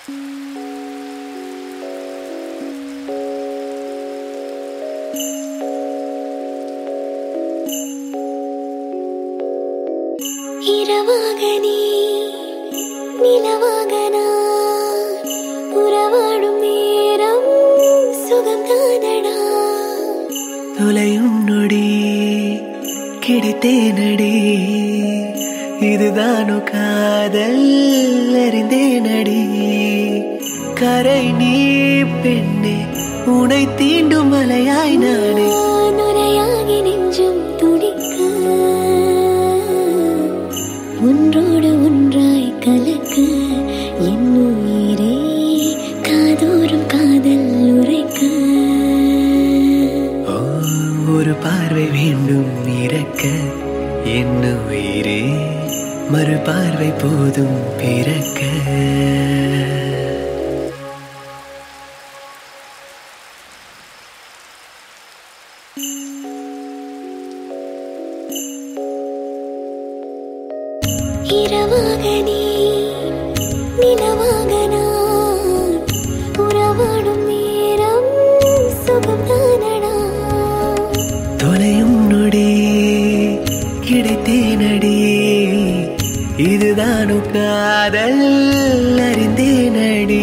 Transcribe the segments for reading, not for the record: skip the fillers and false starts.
இறவாக நீ நிலவாக நான் உறவாடும் நேரம் சுகம்தானடா. தொலையும் நொடி கிடைத்தேனடி, இதுதானோ காதல் அறிந்தேனடி. கரை நீ பெண்ணே, உனை தீண்டும் மலையாய் நானே. நுரையாகி நெஞ்சம் துடிக்க, ஒன்றோடு ஒன்றாய் கலக்க, என் உயிரே காதோறும் காதல் உரைக்க. ஒரு பார்வை வேண்டும் இறக்க, என் உயிரே மறு பார்வை போதும் பிறக்க. இரவாக நீ நிலவாக நான் உறவாடும் நேரம் சுகம்தானடா. தொலையும் நொடி கிடைத்தேனடி, இதுதானோ காதல் அறிந்தேனடி.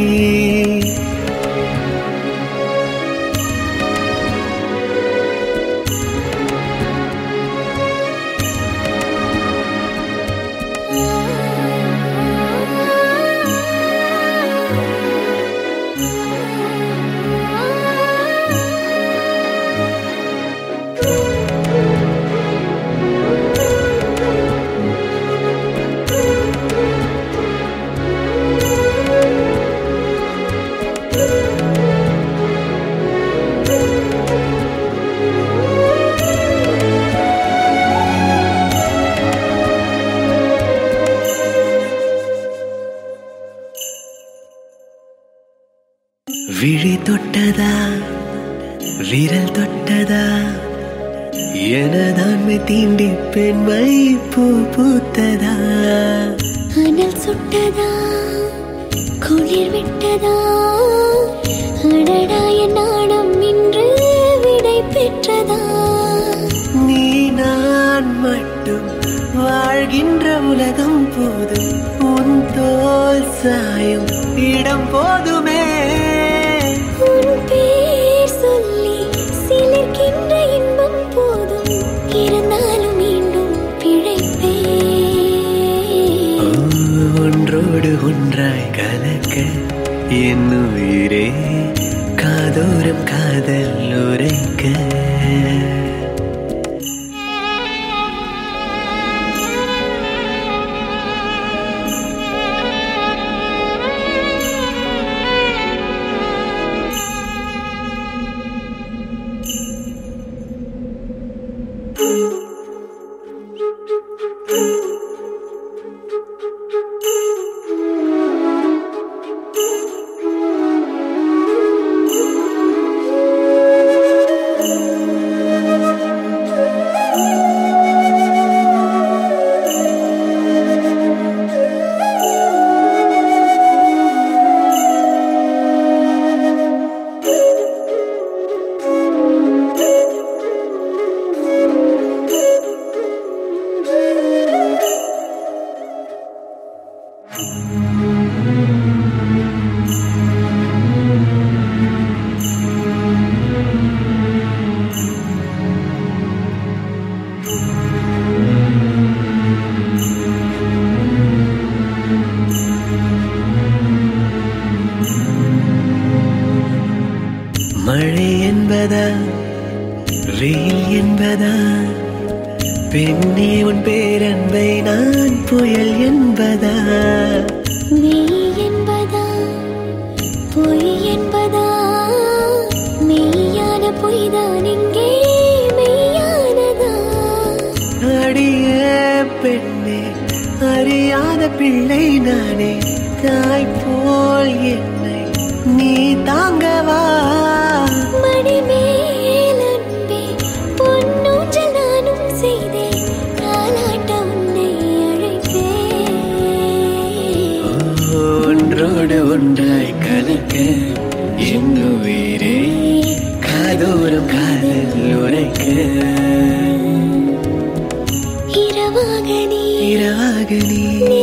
விழி தொட்டதா விரல் தொட்டதா, எனதான்மை தீண்டி பெண்மை பூ பூத்ததா. அனல் சுட்டதா குளிர் விட்டதா, அடடா என் நாணம் இன்று விடை பெற்றதா. நீ நான் மட்டும் வாழ்கின்ற உலகம் போதும், உன் தோல் சாயும் இடம் போதுமே. உன் பேர் சொல்லி சிலிர்க்கின்ற இன்பம் போதும், இருந்தாலும் மீண்டும் பிழைப்பே. ஒன்றோடு ஒன்றாய் கலக்க, என் உயிரே காதோறும் காதல் உரைக்க. மழை என்பதா வெயில் என்பதா, பெண்ணே உன் பேரன்பை நான் புயல் என்பதா. மெய் என்பதா பொய் என்பதா, மெய்யான பொய்தான் இங்கே மெய்யானதா. அடியே பெண்ணே அறியாத பிள்ளை நானே, தாய் போல் என்னை நீ தாங்கவா. மடி மேல் அன்பே பொன்னூஞ்சல் நானும் செய்தேன், தாலாட்ட உன்னை அழைப்பேன். ஒன்றோடு ஒன்றாய் இravaaga நீ